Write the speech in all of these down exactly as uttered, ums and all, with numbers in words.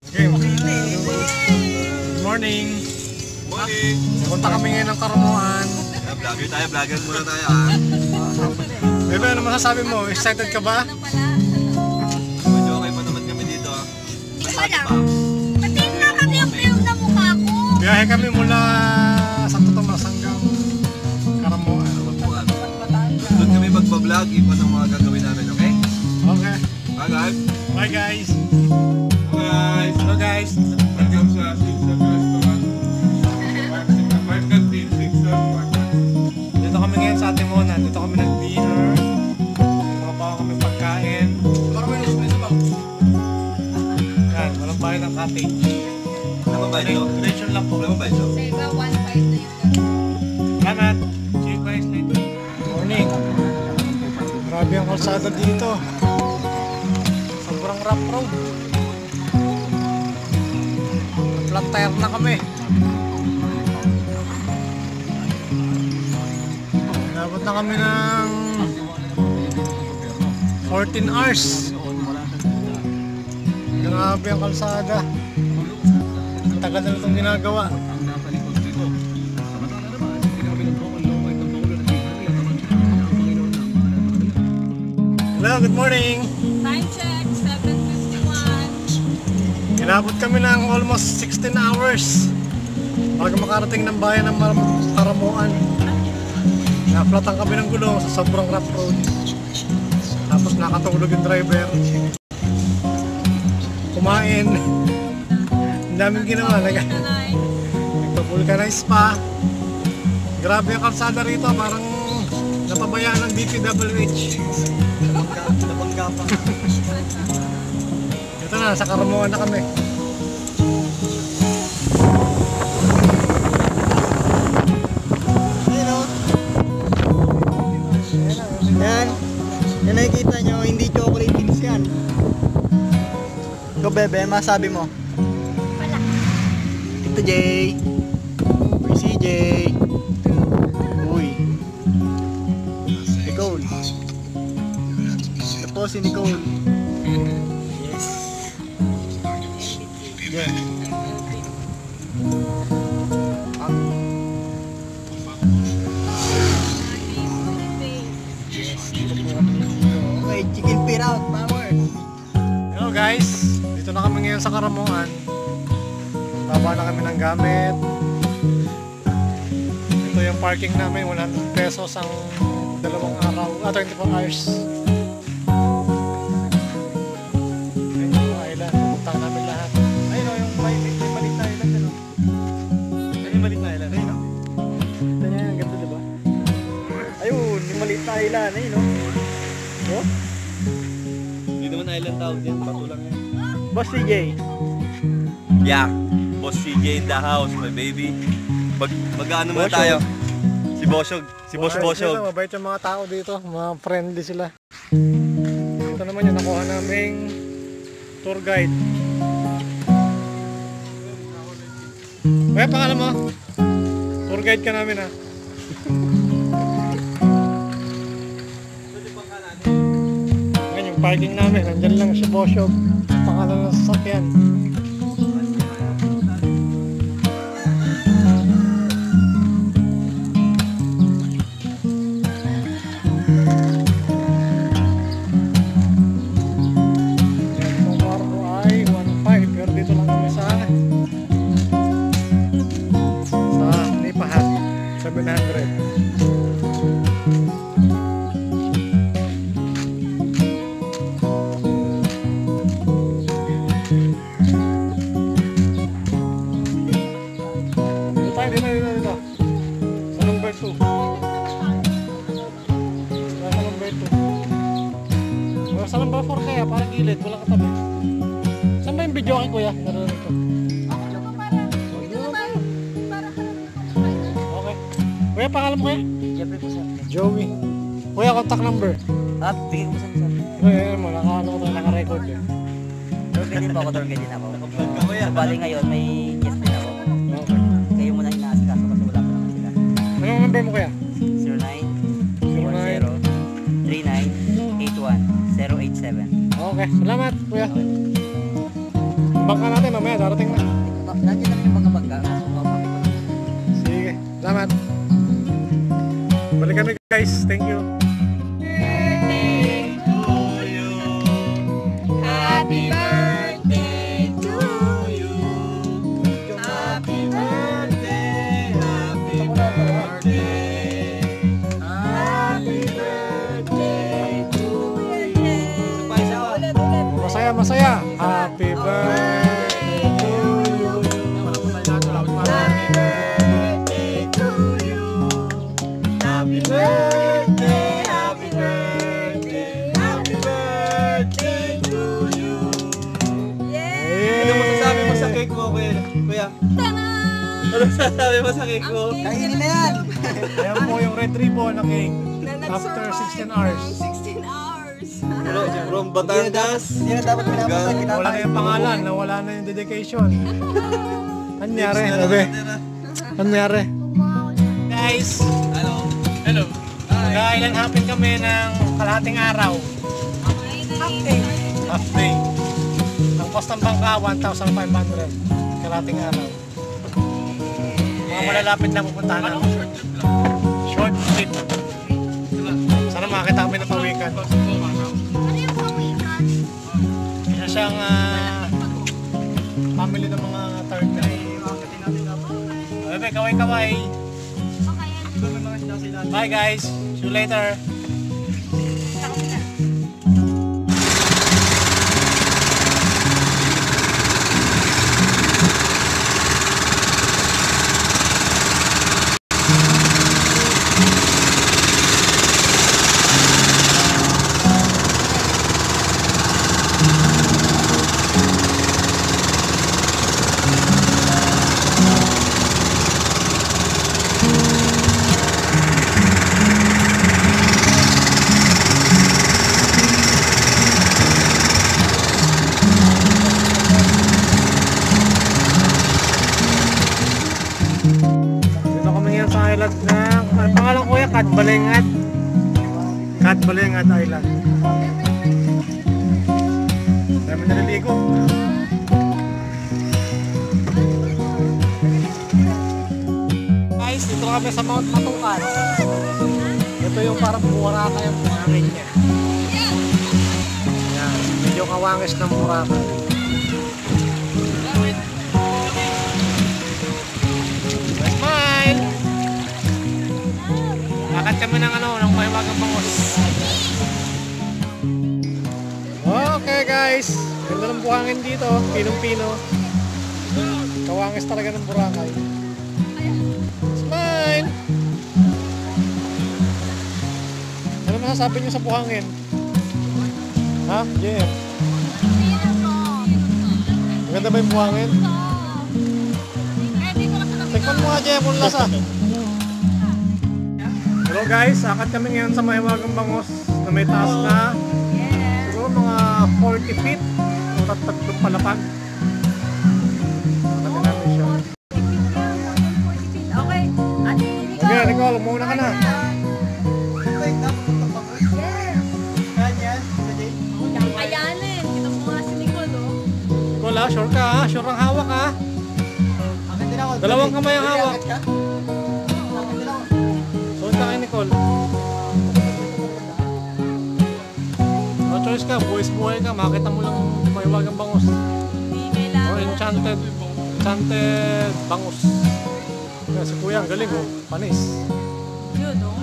Okay. Good morning. Morning. Punta kami ngayon ng Caramoan. Vlogger tayo, vlogger muna tayo ah. Bebe, ano masasabi mo? Excited ka ba? Medyo okay pa naman kami dito ah. Wala. Patiin na kasi yung film na mukha ko. Biyahe kami mula Santo Tomas hanggang Caramoan. Doon kami magpa-vlog, iba ng mga gagawin namin, okay? Okay. Bye guys. Bye guys. Guys. Hello guys. Welcome sa Sixers Restaurant. Market Team Sixers Market. Dito kami ngayon sa Timonan. Dito kami nag-dinner. Mga pa kami pagkain. Yan, walang bayad ng cottage. Ano ba ito? Donation lang po. Ano ba ito? Sega, one five na yun. Salamat. See you guys later. Morning. Grabe ang kalsada dito. Sobrang rough road. Flat tire na kami. Inabot na kami ng fourteen hours. Grabe ang kalsada. Ang tagal na itong ginagawa. Hello, good morning. Time check, seven fifty-one. Inabot kami ng almost sixteen hours bago makarating ng bayan ng Caramoan. Naflatan kami ng gulong sa sobrang rough road. Tapos nakatulog yung driver. Kumain. Ang daming ginawa. Nagpa-vulcanize pa. Grabe ang kalsada rito. Parang napabayaan ng D P W H. Napanggapang. Ito na, sa Caramoan na kami. Yan. Yan nakikita nyo, hindi chocolate beans yan. Ikaw bebe, masabi mo? Wala. Ito Jay. Uy si Jay. Uy. Nicole. Ito po si Nicole. Yes. Yan. Okay, chicken feet out, power. Hello guys, dito na kami ngayon sa Caramoan. Baba na kami ng gamit. Ito yung parking namin, one hundred pesos ang dalawang araw, ah, twenty-four hours. Ayun yung island, pupuntahan namin lahat. Ayun o, yung may may malit na island, ano? Ayun yung malit na island, ayun o. Ito niya, ang ganda diba? Ayun, yung malit na island, ayun o. Oh? Hindi naman island tawag yan, bato lang yan. Boss C J. Yeah, Boss C J in the house, my baby. Mag, mag-ano muna Bosyog. tayo? Si Bosyog, si Boss Mabait Bosyog. sila, mabait yung mga tao dito, mga friendly sila. Ito naman yung nakuha naming tour guide. Kaya pangalan mo? Tour guide ka namin ha. Ayan yung parking namin, nandyan lang si Bosyog. Pangalan ng sasakyan. seven hundred. Dito tayo, dito, dito, dito. Sa number two. Sa number two. O, sa number four kaya, parang gilid, walang katabi. Saan ba yung video kay kuya? Naroon ito. Kuya, pangalan mo kuya? Jeffrey po sir. Joey. Kuya, contact number. Ah, bigyan ko sir sir. Kuya, yun mo, naka-ano ko tayo, naka-record eh. Tour guide din po ako, tour guide din ako. Naka-vlog ka kuya. So, bali ngayon, may guest din ako. Okay. Kayo muna inaasikaso kasi wala pa naman sila. Anong number mo kuya? zero nine zero nine three nine eight one zero eight seven. Okay, salamat kuya. bangka natin, mamaya darating na. Nandiyan namin yung mga bangka. Sige, salamat. Balik kami guys, thank you. Happy birthday to you. Happy birthday, happy birthday. Happy birthday to you. Masaya, masaya. Happy birthday to you. Happy birthday, happy birthday, happy birthday to you. Ano masasabi mo sa cake mo, kuya? Kuya? Ano masasabi mo sa cake mo? Kainin na yan! Ayan po yung red ribbon na cake. After sixteen hours. sixteen hours. From Batangas. Hindi na dapat pinapasan. Wala na yung pangalan, nawala na yung dedication. Ano nangyari? Sabi? Ano nangyari? Guys, Hello. Hello. mag-island hopping kami ng kalahating araw. Half day. Half day. Ang cost ng bangka, one thousand five hundred. Kalahating araw. Mga malalapit na pupuntahan namin. Short trip. Sana makakita kami ng pawikan. Ano yung pawikan? Isa siyang ah, family ng mga turtle. Bebe, kaway-kaway. Bye guys. See you later. Dito kami ngayon sa island na, ano pangalan kuya? Katbalengat. Katbalengat Island. Dami naliligo. Guys, dito kami sa Mount Matukan. Ito yung parang Boracay yung buhangin niya. Yan, medyo kawangis ng Boracay. Smile! Lakad kami ng ano, ng mahiwagang bangos. Okay guys, ganda ng buhangin dito, pinong-pino. Kawangis talaga ng Boracay. Smile! Ano masasabi niyo sa buhangin? Ha? Yeah. Maganda ba yung buhangin? Tikman mo nga dyan kung lasa. Hello guys, akad kami ngayon sa mahiwagang bangos na may taas na siguro mga forty feet o tatlong palapag. Akad namin siya. Okay. Ate, Nicole. Okay, Nicole, muna ka na. Ayanin. Kita mo nga si Nicole, oh. Nicole ha, sure ka ha? Sure ang hawak ha? Dalawang kamay ang hawak. Suot ka kay Nicole. No choice ka, buwis-buhay ka, makita mo lang mahiwagang bangos. Hindi kailangan. Oh, enchanted, enchanted bangos. Kaya si Kuya, ang galing oh, panis. Yun, oh.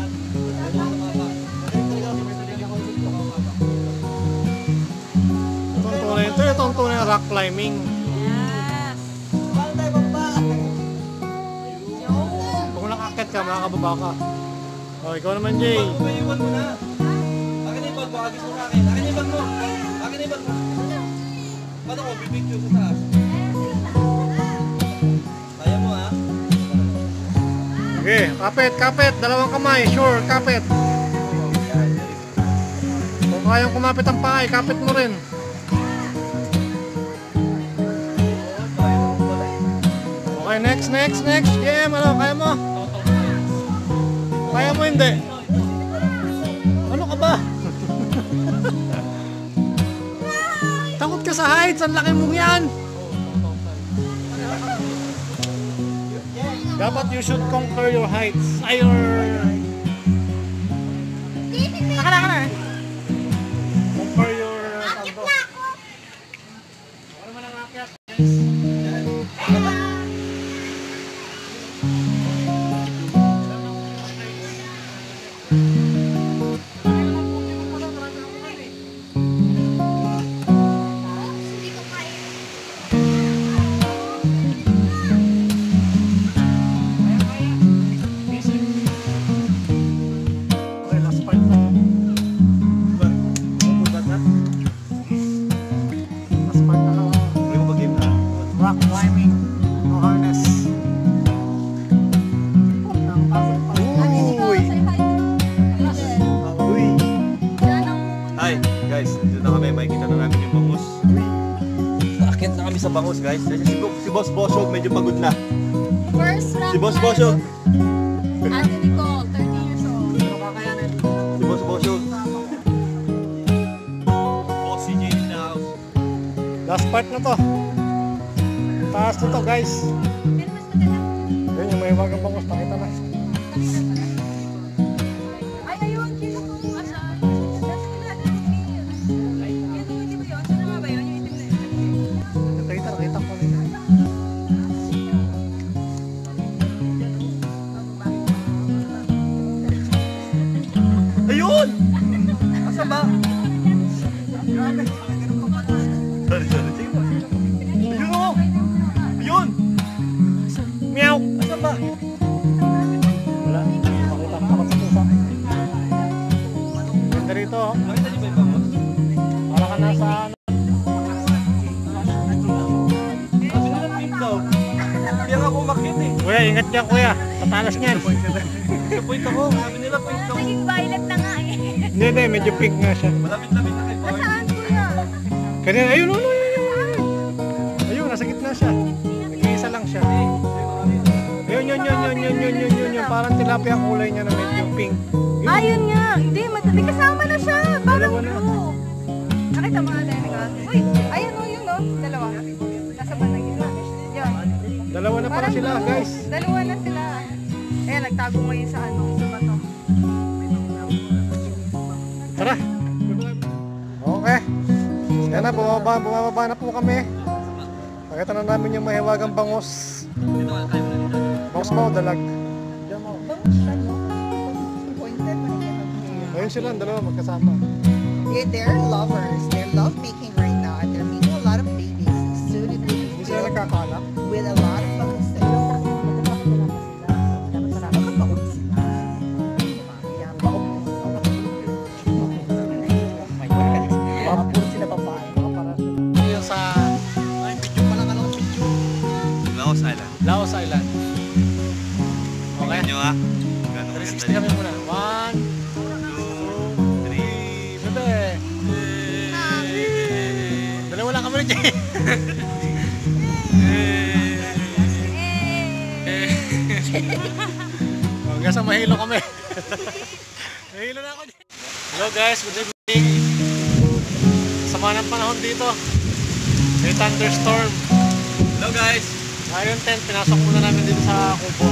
Itong tunay, ito itong tunay na rock climbing. Yes. Kung nakakit ka, makakababa ka. Oh, ikaw naman, Jay. Iwan mo na. Akin na yung bag mo, agis mo na akin. Akin na yung bag mo. Akin na yung bag mo. Paano ko bibigyo sa taas? Kaya mo ha? Okay, kapit, kapit. Dalawang kamay, sure, kapit. Kung kayang kumapit ang pakay, kapit mo rin. Okay, next, next, next. Yeah, ano, kaya mo? Kaya mo hindi? Ano ka ba? Takot ka sa heights, ang laki mong yan. Dapat you should conquer your heights. Ay, your... Naka na, naka na. Conquer your... Akit na ako. Ano man ang akyat, guys? Hindi ko kaya. Okay, last part na. Diba? Mabugat na. Last part na lang. Hindi mo ba-game na? Rock climbing. No harness. Uy! Uy! Hi guys, dito na kami. Makikita na namin yung bangus. Akit na kami sa bangus guys. Kasi si, si Boss Bosyog medyo pagod na. First round. Si Boss Bosyog. Ate Nicole, thirty years old. Ano kakayanin? Si Boss Bosyog. Boss C J in the house. Last part na to. Taas na to, guys. Pero mas maganda. Yun yung may wagang bangus. Pakita na. Ay, ayun. Kita ko kung asan. Nasa pinaka ng field. Yan o, hindi ba yun? Saan naman ba yun? Yung itim na yun. Nakita, nakita ko na yun. Ayun! Asa ba? Sorry, sorry. Sige po. Ayun o! Ayun! Meow! Asa ba? Wala. Pakita ko sa pusa. Ganda rito. oh. Nakita niyo ba yung bangus? Para ka nasa ano. Sabi nila pink daw. Hindi ako umakit eh. Kuya, ingat ka kuya. Tatalas niyan. Sa point ako. Sabi nila pink daw. Naging violet na nga eh. Hindi, hindi. Medyo pink nga siya. Malapit-lapit na kayo. Nasaan kuya? Kanina, ayun, ayun, ayun, ayun. Ayun, nasa gitna siya. Nag-iisa lang siya. Yun, yun, yun, yun, yun, yun, yun, yun, yun. Parang tilapia ang kulay niya na medyo pink. Yun. Ayun nga. Hindi, may kasama na siya. Parang Dalawa na. blue. Nakita mo nga din ka? Uy, ayun o, yun o. Dalawa. Nasa bandang gitna. Yun. Dalawa na pala Parang sila, blue. guys. Dalawa na sila. Eh, nagtago ngayon sa ano, sa bato. Tara. Okay. Yan na, bumaba, bumababa na po kami. Nakita na namin yung mahiwagang bangus. Dito ka kayo na dito. Bangus ba o dalag? Bangus siya, no? Pointed na yan. Ayun sila, ang dalawa magkasama. Yeah, they're lovers. They're love making right now, and they're making a lot of babies. Soon it will be Hindi sila filled nagkakala. with a lot of bubbles. Nakakabaon sila. Kaya baon. Mapapuro sila babae. Yung sa... Ay, video pa lang, ano? Video. Laos Island. Laos Island. Okay. Tingnan nyo ha. Gano'ng three ganda sixty kami dito. muna. One, Two, three. bebe. Dalawa lang kami rin dyan. Hanggang sa mahilo kami. Mahilo na ako dyan. Hello guys, good evening. Sama ng panahon dito. May thunderstorm. Hello guys. Ngayon ten, pinasok muna namin dito sa kubo.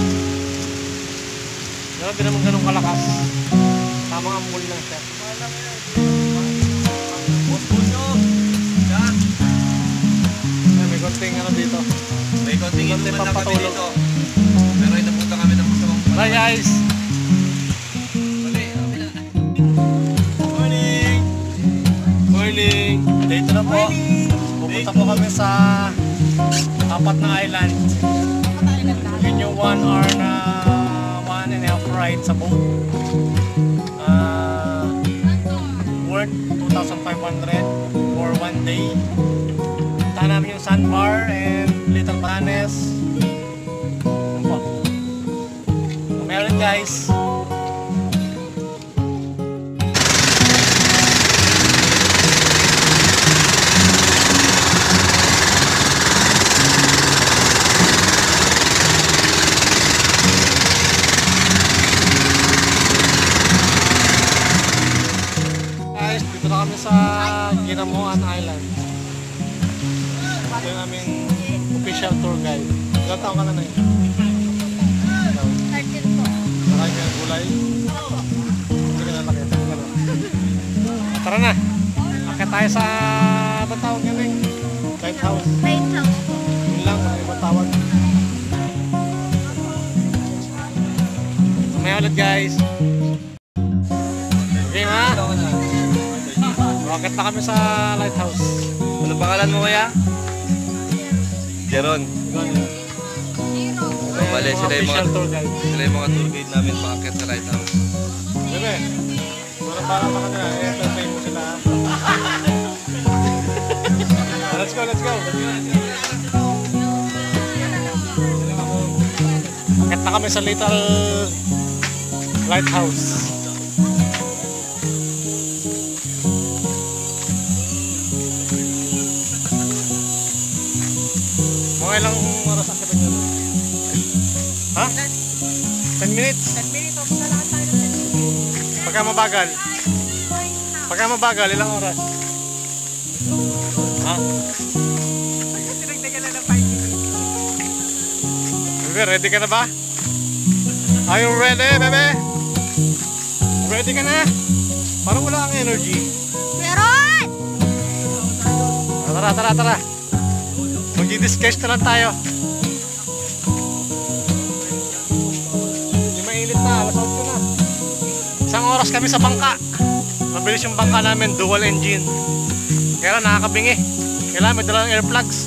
Pero di naman ganun kalakas. Tamang ambul lang siya. Boss Bosyog. Yan. Ay, may konting ano dito. May konting Konting inuman lang kami pampatulog. dito. Pero inapunta kami ng masamang Bye guys! Mali. Morning. Morning. Dito na po. Pupunta po kami sa apat na island. Yun yung one hour na one and a half ride sa boat. Uh, worth two thousand five hundred for one day. Punta namin yung sandbar and Little Bananes. Yun po. Meron guys. Guys, dito na kami sa Caramoan Island. Ito yung aming official tour guide. Ilang taon ka na na yun? tulay. Hindi ka na nakita. Tara na. Akit tayo sa ibang tawag yun eh. Lighthouse. Lighthouse. Yun lang, ibang tawag. Mamaya ulit guys. Okay na. Akit na kami sa lighthouse. Ano pangalan mo kaya? Jeron. Ayan, Bale, sila yung mga official tour guide. sila yung mga tour guide namin paakit sa lighthouse. Bebe, parang para sa kanila, entertain mo sila. Let's go, let's go. Akit na kami sa little lighthouse. Mga ilang oras akit nyo? Ha? ten minutes? ten minutes. Maglalakad tayo ng ten minutes. Pagka mabagal? Pagka mabagal, ilang oras? Ha? Sinagdagan na ng five minutes. Bebe, ready ka na ba? Are you ready, bebe? Ready ka na? Parang wala kang energy. Meron! Ah, Tara, tara, tara. Mag-i-discuss na lang tayo. Hindi mainit na, alas eight na. Isang oras kami sa bangka. Mabilis yung bangka namin, dual engine. Kaya lang nakakabingi. Kailangan may dalang air plugs.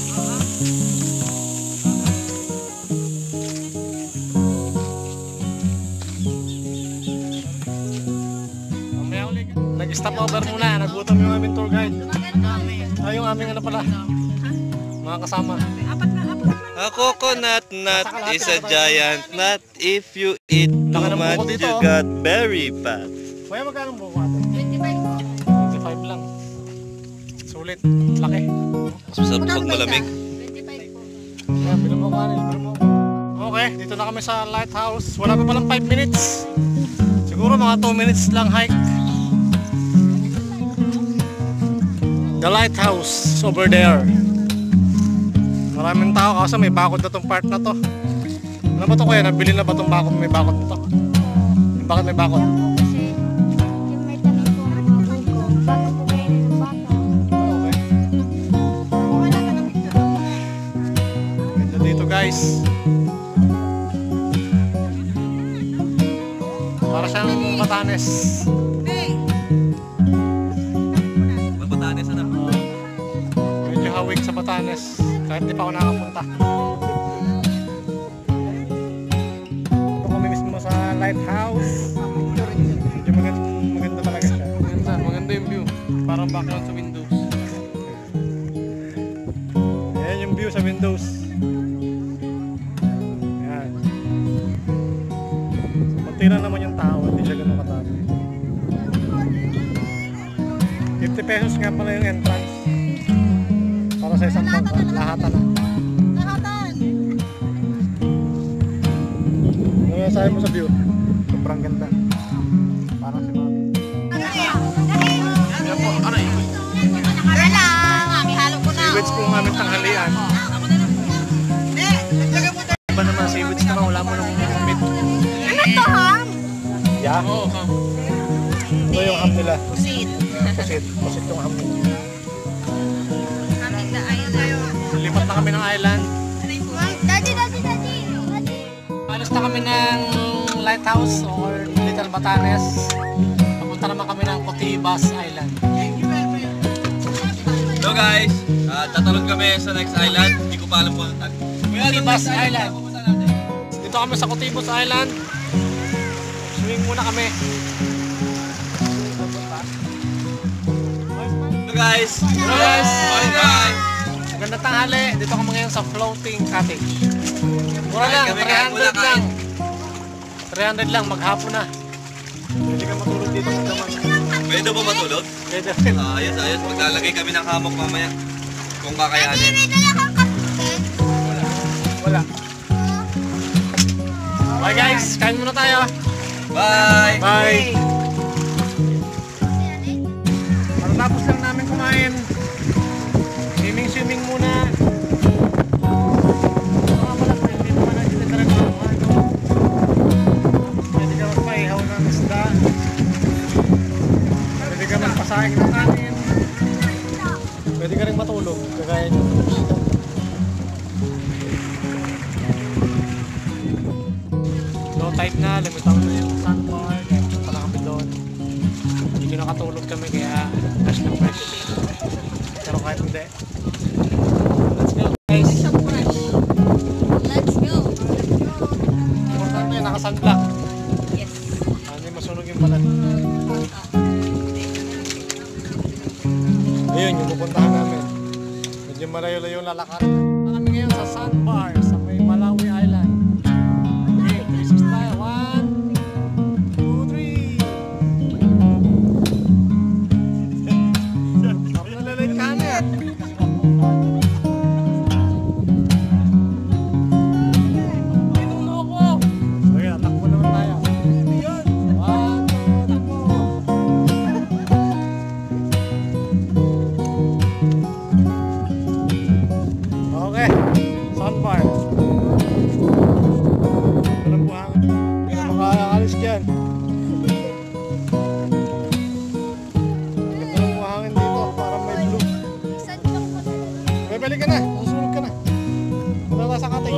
Mamaya ulit. Nag-stop over muna. Nagutom yung aming tour guide. Ay, yung aming ano pala. Mga kasama. Apat na, apat na. A coconut nut is a giant nut. If you eat too Laki ng buko much, dito, you oh. got very fat. Kaya magkano buko ate? twenty-five po. twenty-five lang. Sulit. Laki. Masarap pag malamig. twenty-five po. Kaya bilang mo kanin. Bilang mo. Okay, dito na kami sa lighthouse. Wala pa palang five minutes. Siguro mga two minutes lang hike. The lighthouse is over there. Maraming tao kasi may bakod na tong part na to. Ano ba to kuya? Nabili na ba tong bakod? May bakod na to? Bakit may bakod? Kasi yung may tanim po ng mga buko, bago po kayo ng bata. Oh, okay. Wala ka ng ito. Ganda dito guys. Para siyang Batanes. Hey! Mapatanis na. Medyo hawig sa Batanes. Kahit di pa ako nakapunta. Ito kami mismo sa lighthouse. Medyo maganda, maganda talaga siya. Maganda, maganda yung view. Parang background sa windows. Ayan yung view sa windows. Ayan. Kunti na naman yung tao, hindi siya ganun katami. fifty pesos nga pala yung entrance. Para sa isang bangka, lahatan na. Lahatan! Ano masasabi mo sa view? Sobrang ganda. Parang si Mami. Wala lang! Amihalo ko na. Seaweeds po ang aming tanghalian. Iba naman seaweeds naman, wala mo nang meat. Ano to, ham? Yeah? Oo, kam. Ito yung ham nila. Pusit. Pusit. Pusit yung ham nila. Kami sa island. Lipat na kami ng island. Daddy, daddy, daddy! Daddy! Alas na kami ng lighthouse or Little Batanes. Papunta naman kami ng Cotibas Island. Hello guys, uh, tatalon kami sa next island. Hindi ko pa alam kung ano. Cotibas Island. Dito kami sa Cotibas Island. Swing muna kami. Hello guys! Hello guys! Bye bye! Magandang tanghali. Dito kami ngayon sa floating cottage. Mura lang, Kami, three kain muna, hundred lang. three hundred lang, maghapon na. Pwede ka matulog dito ng daman. Pwede ba matulog? Pwede rin. Ah, ayos, ayos. Maglalagay kami ng hammock mamaya. Kung kakayanin. Wala. Bye guys, kain muna tayo. Bye! Bye! Matapos lang namin kumain. Swimming-swimming muna. Mga pala, hindi naman natin nagkaroon ng ano. Pwede ka magpaihaw light na, lumitaw na yung sandbar, kaya punta na kami doon. Hindi ko nakatulog kami kaya fresh na fresh. Pero kahit hindi. Let's go guys! Let's go! Importante, naka-sunblock. Yes. Ah, hindi masunog yung balat. Ayun, yung pupuntahan namin. Medyo malayo-layo yung lalakad. Kami ngayon sa sandbar sa may Malawi Island. Okay, three sixty tayo. One, two, three. Sarap na lalay ka na yan. Pinuno ko. Okay, takbo naman tayo. One, takbo. Okay, sandbar. Walang buhangin. Hindi na makakalis dyan. Ganda ng buhangin dito, parang may blue. Bebeli ka na, susunod ka na. Wala ka sa katay.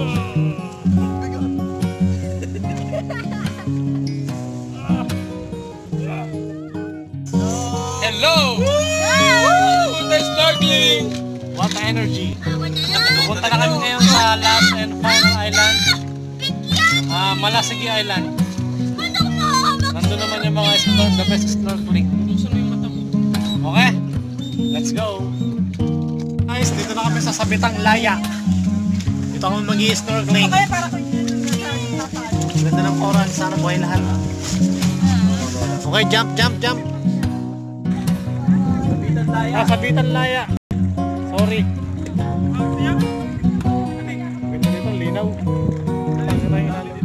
Hello! Punta snorkeling! What energy? Pupunta na kami ngayon sa last and final island. Ah, Malasigi Island. Nandun naman yung mga snor the best snorkeling. Okay, let's go. Guys, dito na kami sa Sabitang Laya. Dito kami mag-i-snorkeling. Ganda ng oran, sana buhay lahat. Okay, jump, jump, jump. Ah, Sabitan Laya. Sorry. Ganda dito, linaw. Pangita yung ilalim.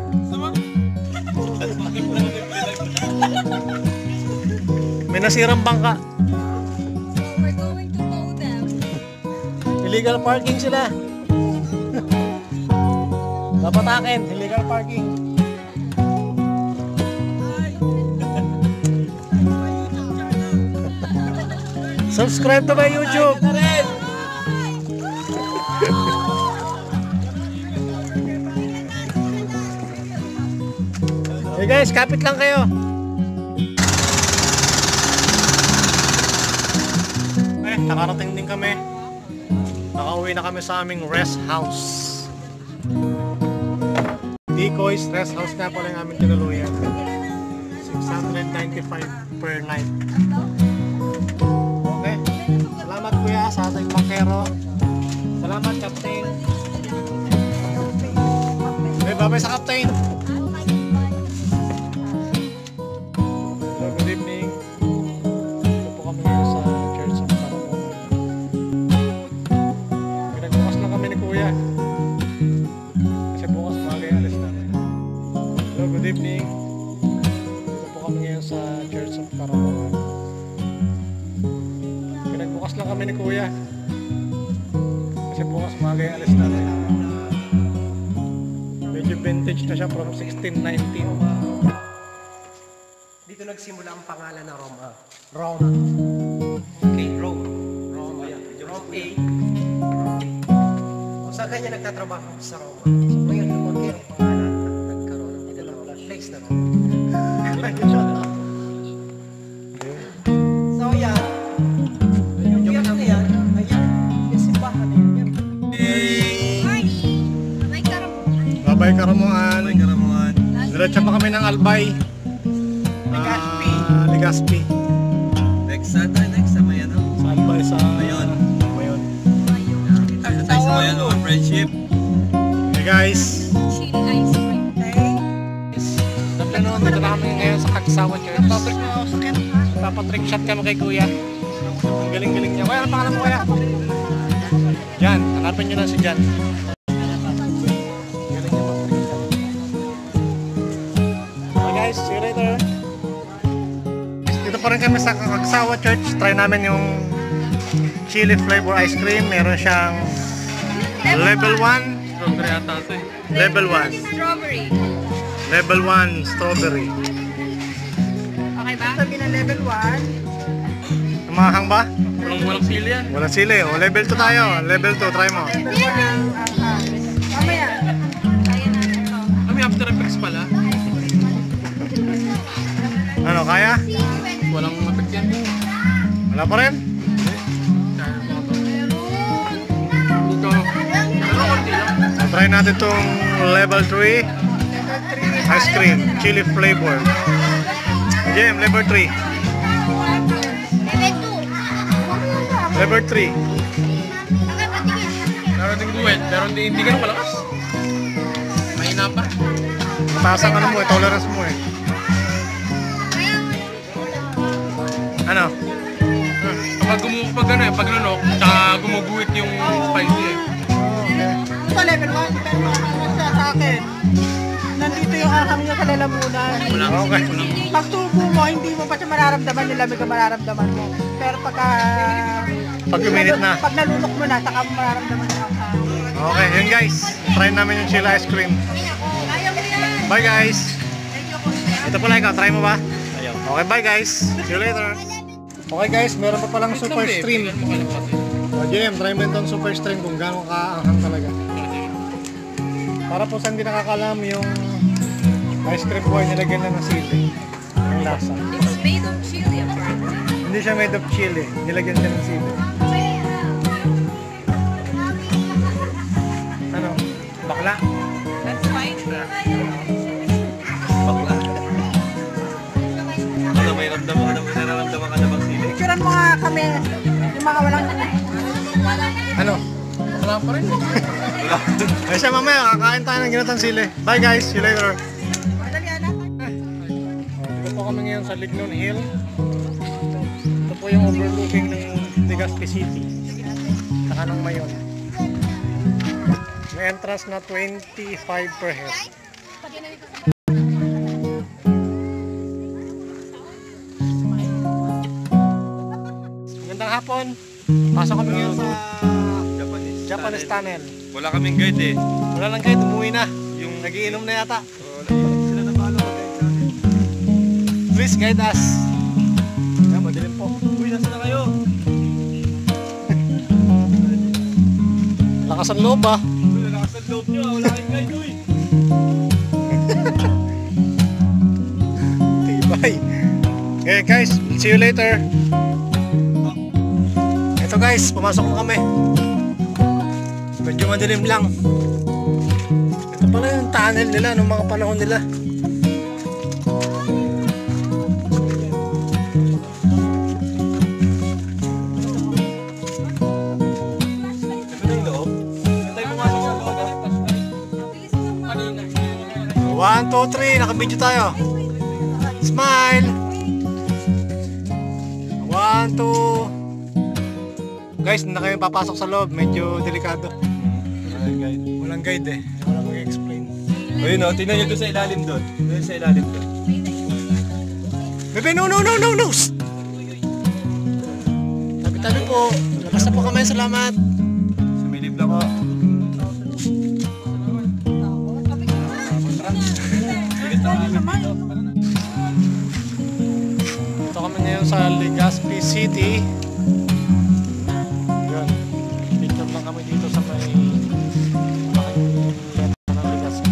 May nasirang bangka. So we're going to mow them. Illegal parking sila. Dapat akin, illegal parking. Subscribe to my YouTube. Hey guys, kapit lang kayo. Eh, nakarating din kami. Nakauwi na kami sa aming rest house. Decoys rest house nga pala yung aming tinuluyan. six hundred ninety-five per night. Okay. Salamat kuya sa ating makero. Salamat Captain. Okay, babay sa Captain. So, good evening. Ito po kami ngayon sa Church of Caramoan. Pinagbukas lang kami ni kuya. Kasi bukas umaga yung alis namin. Hello, good evening. Ito po kami ngayon sa Church of Caramoan. Pinagbukas lang kami ni kuya. Kasi bukas umaga yung alis namin. Medyo vintage na siya from sixteen nineteen. Dito nagsimula ang pangalan na Roma. Roma. Okay, Rome. Rome. Rome A. Kung saan kanya nagtatrabaho sa Roma. So ngayon, lumaki ang pangalan at nagkaroon ng ilang place na Roma. So yan. Yung biyak na yan, ayan. Yung simbahan na yan. May karamuan. Babay Karamoan. May karamuan. Diretso pa kami ng Albay. Legazpi. Ah, Legazpi. Next sa tayo, next sa may ano. Sa Albay sa Mayon. Mayon. Tayo tayo sa may ano, friendship. Hey guys. Chili ice cream. Dapat noon, dito na kami ngayon sa Kagsawa Church. Papatrick shot kami kay kuya. Ang galing-galing niya. Kuya, ano pangalan mo kuya? Jan. Hanapin nyo na si Jan. Galing niya mag-trick shot. Okay guys, see you later. Dito pa rin kami sa Kagsawa Church. Try namin yung chili flavor ice cream. Meron siyang level one. Strawberry ata ito eh. Level one. Strawberry. Level one strawberry. Okay ba? Sabi na level one. Mahang ba? Walang walang sili yan. Wala sili. O, level two tayo. Level two, try mo. Level one ang ahas. Mamaya. Kaya natin to. Kami after effects pala. Ano, kaya? Walang mapit yan. Wala pa rin? Dito. Pero konti lang. So, try natin itong level three ice cream, chili flavor. Jem, level three. Level three. Meron ding duet, pero hindi, hindi ganun malakas. Mahina pa. Mataas ang ano mo eh, tolerance mo eh. Ano? Hmm. Kapag gumu pag ano eh, pag lunok, tsaka gumuguhit yung spicy eh. Sa level one, pero ano siya sa akin. Nandito yung ahang niya sa lalamunan. Wala kasi Okay. walang Pag tubo mo, hindi mo pa siya mararamdaman yung lamig na mararamdaman mo. Pero pagka... Pag uminit na. Pag nalunok mo na, saka mo mararamdaman yung ahang. Okay, yun guys. Try namin yung chili ice cream. Bye guys. Ito pala ikaw, try mo ba? Ayaw. Okay, bye guys. See you later. Okay guys, meron pa palang super stream. O Jem, try mo itong super stream kung gaano kaanghang talaga. Para po sa hindi nakakalam yung ice cream boy, nilagyan lang ng sili. Ang lasa. It's made of chili apparently. Hindi siya made of chili, nilagyan siya ng sili. Ano? Bakla? That's fine. Bakla. Ano, may ramdaman ka na, may nararamdaman ka na bang sili? Picturean mo nga kami, yung mga walang... Ano? Wala pa rin. Wala. Ay siya mamaya, kakain tayo ng ginatang sili. Bye guys, see you later. Dito po kami ngayon sa Lignon Hill. Ito po yung overlooking ng Legazpi City. Saka ng Mayon. May entrance na twenty-five per head. Magandang hapon. Pasok kami ngayon sa Japanese. Japanese Tunnel. Wala kaming guide eh. Wala lang kayo, umuwi na. Yung Nagiinom na yata. sila na bahala mag-guide sa akin. Please guide us. Yan, madilim po. Uy, nasa na kayo? Lakas ang loob ah. Uy, lalakas ang loob nyo ah. Wala kayong guide, uy. Tibay. Okay guys, see you later. Ito guys, pumasok na kami. Medyo madilim lang. Ito pala yung tunnel nila nung mga panahon nila. Ito na yung loob. Saan tayo pumasok sa loob? One, two, three, nakabidyo tayo. Smile. One, two. Guys, hindi na kami papasok sa loob. Medyo delikado. Walang guide. Walang guide eh. Walang mag-explain. Ayun o, tingnan nyo doon sa ilalim doon. Doon sa ilalim doon. Bebe, no, no, no, no, no! Tabi-tabi po. Labas na po kami. Salamat. Sumilip lang ako. Ito kami ngayon sa Legazpi City. Yun. Picture lang kami dito sa may letra ng Legazpi.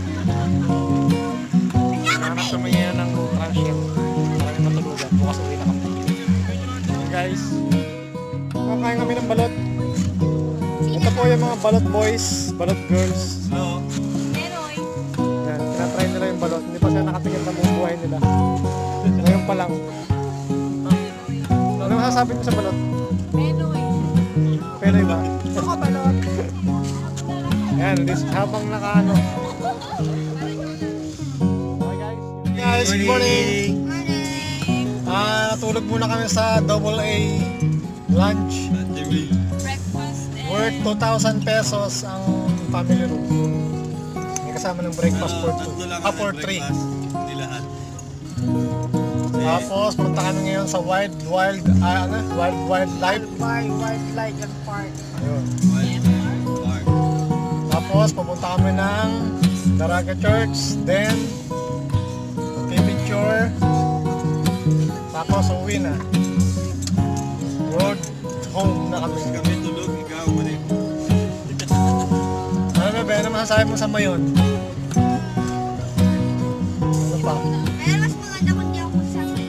Hanap kami ngayon ng transient. Maraming matulugan. Bukas uwi na kami. Yun guys. Kakain kami ng balot. Ito po yung mga balot boys, balot girls. Hello. Yan, tinatry nila yung balot. Hindi pa sila nakatingin ng buong buhay nila. Ngayon pa lang. Ano masasabi mo sa balot? Penoy. Penoy ba? Ako balot. Yan, this, habang nakaano. Hi guys. Guys, good morning. Ah, natulog muna kami sa double A lunch. Breakfast and Worth two thousand pesos ang family room. May kasama ng breakfast for two. Ah, for three. Hindi lahat. Tapos, punta kami ngayon sa Wild Wild, ah, ano? Wild Wildlife. Wild, wildlife and park. Ayun. Tapos, pupunta kami ng Daraga Church. Then, picture. Tapos, uwi na. Road home na kami. Kami tulog, ikaw mo rin. Ano ba, ano masasabi mo sa Mayon? Ano pa? Pero mas maganda kung di ako sa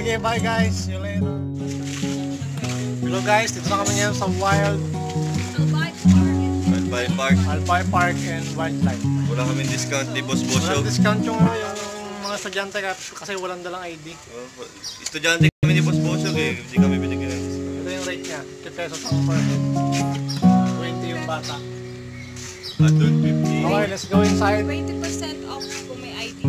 Sige, bye guys. See you later. Hello guys, dito na kami ngayon sa Wild Albay Park. Albay Park. Albay Park and Wildlife. Wala kaming discount ni Boss Bosyo. Walang discount yung, yung mga estudyante kasi walang dalang I D. Oh, estudyante kami ni Boss Bosyo eh. Hindi kami binigyan ng discount. Ito yung rate niya, fifty pesos ang per head. twenty yung bata. Adult fifty. Okay, let's go inside. twenty percent off kung may I D.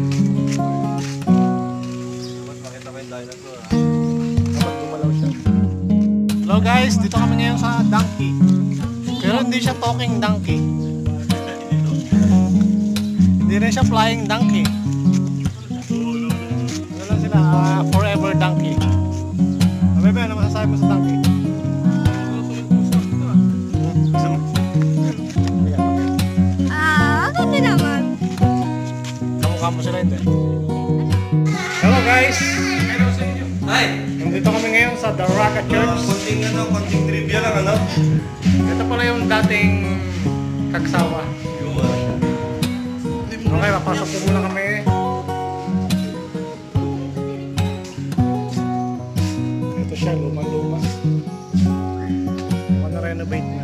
Dapat makita ko yung dinosaur ha. Dapat gumalaw siya. Hello guys, dito kami ngayon sa donkey. Pero hindi siya talking donkey. Hindi rin siya flying donkey. Ano lang sila, uh, forever donkey. Sabi ba, ano masasabi mo sa donkey? Ah, ganda naman. Kamukha mo sila, hindi? Hello guys! Hi! Nandito kami ngayon sa The Rocket Church. Konting ano, konting trivia lang ano. Ito pala yung dating kagsawa. Okay, papasok po muna kami. Ito siya, luma-luma. Mukhang na-renovate na.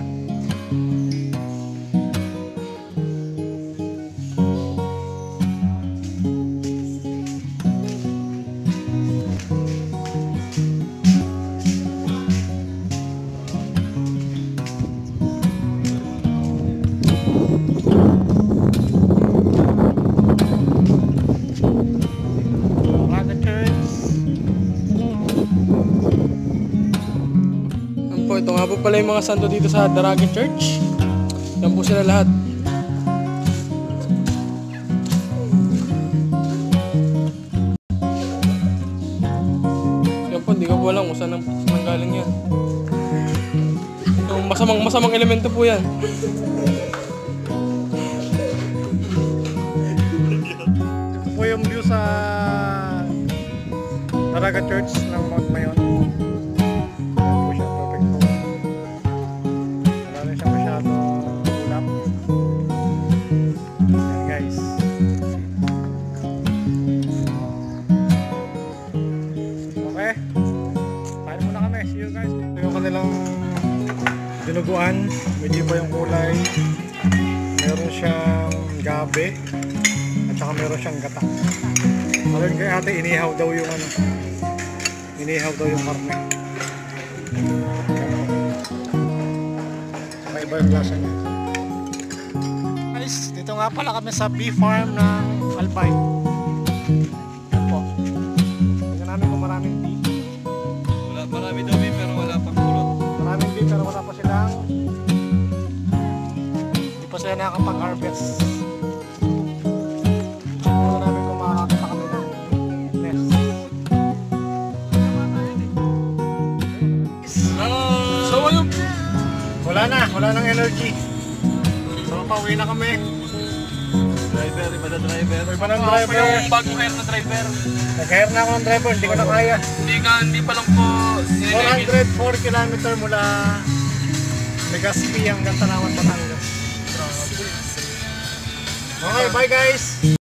Ito nga po pala yung mga santo dito sa Daragin Church. Yan po sila lahat. Yan po, hindi ko po alam kung saan ang nanggaling yan. Yung masamang, masamang elemento po yan. Ito po yung view sa Daraga Church ng Mount Mayon. Dinuguan, medyo pa yung kulay. Meron siyang gabi at saka meron siyang gata. Alam kay ate, inihaw daw yung ano, inihaw daw yung karne. May iba yung lasa niya. Guys, dito nga pala kami sa bee farm ng Albay. Yan po. Tingnan namin kung maraming bee. Wala, marami daw bee pero wala pang kulot. Maraming bee pero wala pa silang, hindi pa sila nakakapag-harvest. Tingnan namin kung makakakita kami ng nest. So ayun, wala na, wala nang energy. So pauwi na kami. Driver, iba na driver. Iba ng driver. Yung bagong hire na driver. Nag-hire na ako ng driver, hindi ko na kaya. Hindi ka, hindi pa lang po four hundred four kilometer mula Legazpi hanggang Tanawan, Batangas. Okay, bye guys!